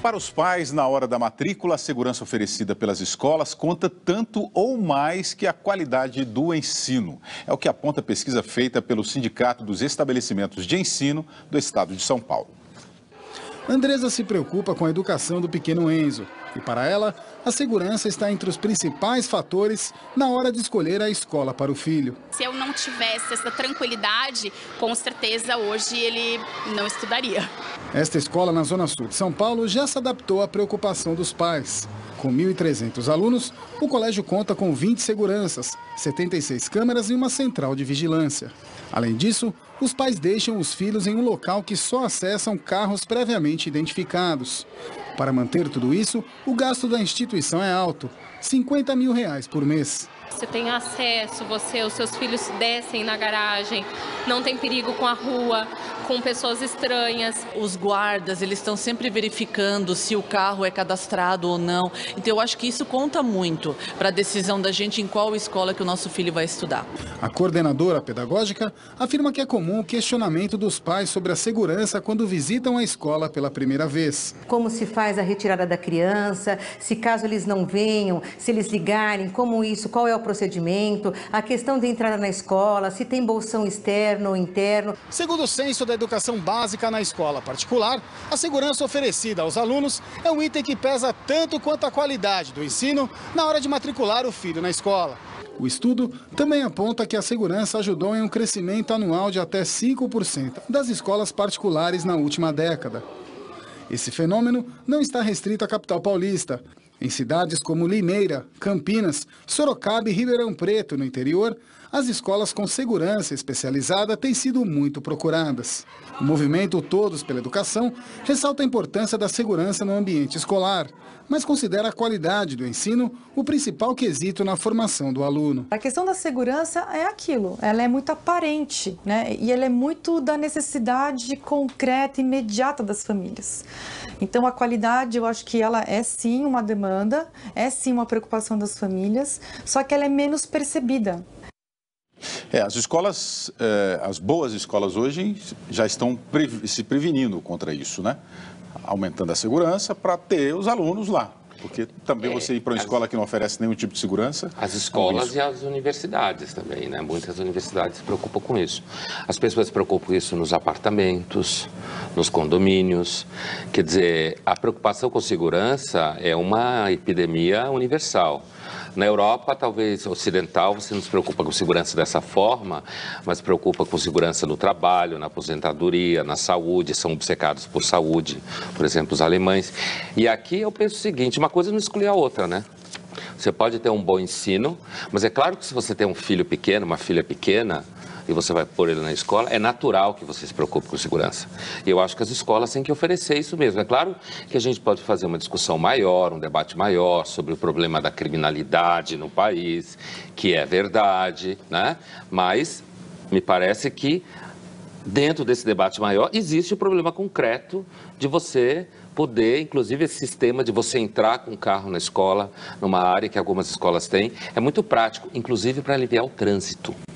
Para os pais, na hora da matrícula, a segurança oferecida pelas escolas conta tanto ou mais que a qualidade do ensino. É o que aponta a pesquisa feita pelo Sindicato dos Estabelecimentos de Ensino do Estado de São Paulo. Andresa se preocupa com a educação do pequeno Enzo. E para ela, a segurança está entre os principais fatores na hora de escolher a escola para o filho. Se eu não tivesse essa tranquilidade, com certeza hoje ele não estudaria. Esta escola na Zona Sul de São Paulo já se adaptou à preocupação dos pais. Com 1.300 alunos, o colégio conta com 20 seguranças, 76 câmeras e uma central de vigilância. Além disso, os pais deixam os filhos em um local que só acessam carros previamente identificados. Para manter tudo isso, o gasto da instituição é alto, R$50 mil por mês. Você tem acesso, os seus filhos descem na garagem, não tem perigo com a rua, com pessoas estranhas. Os guardas, eles estão sempre verificando se o carro é cadastrado ou não. Então eu acho que isso conta muito para a decisão da gente em qual escola que o nosso filho vai estudar. A coordenadora pedagógica afirma que é comum o questionamento dos pais sobre a segurança quando visitam a escola pela primeira vez. Como se faz a retirada da criança, se caso eles não venham, se eles ligarem, como isso, qual é o procedimento, a questão de entrada na escola, se tem bolsão externo ou interno. Segundo o censo da educação básica na escola particular, a segurança oferecida aos alunos é um item que pesa tanto quanto a qualidade do ensino na hora de matricular o filho na escola. O estudo também aponta que a segurança ajudou em um crescimento anual de até 5% das escolas particulares na última década. Esse fenômeno não está restrito à capital paulista. Em cidades como Limeira, Campinas, Sorocaba e Ribeirão Preto, no interior, as escolas com segurança especializada têm sido muito procuradas. O movimento Todos pela Educação ressalta a importância da segurança no ambiente escolar, mas considera a qualidade do ensino o principal quesito na formação do aluno. A questão da segurança é aquilo, ela é muito aparente, né? E ela é muito da necessidade concreta, imediata das famílias. Então a qualidade, eu acho que ela é sim uma demanda, é sim uma preocupação das famílias, só que ela é menos percebida. As boas escolas hoje já estão se prevenindo contra isso, né? Aumentando a segurança para ter os alunos lá. Porque também você ir para uma escola que não oferece nenhum tipo de segurança... As escolas e as universidades também, né? Muitas universidades se preocupam com isso. As pessoas se preocupam com isso nos apartamentos, nos condomínios. Quer dizer, a preocupação com segurança é uma epidemia universal. Na Europa, talvez ocidental, você não se preocupa com segurança dessa forma, mas se preocupa com segurança no trabalho, na aposentadoria, na saúde, são obcecados por saúde, por exemplo, os alemães. E aqui eu penso o seguinte, uma coisa não exclui a outra, né? Você pode ter um bom ensino, mas é claro que se você tem um filho pequeno, uma filha pequena, e você vai pôr ele na escola, é natural que você se preocupe com segurança. E eu acho que as escolas têm que oferecer isso mesmo. É claro que a gente pode fazer uma discussão maior, um debate maior sobre o problema da criminalidade no país, que é verdade, né? Mas me parece que dentro desse debate maior existe o problema concreto de você poder, inclusive esse sistema de você entrar com um carro na escola, numa área que algumas escolas têm, é muito prático, inclusive para aliviar o trânsito.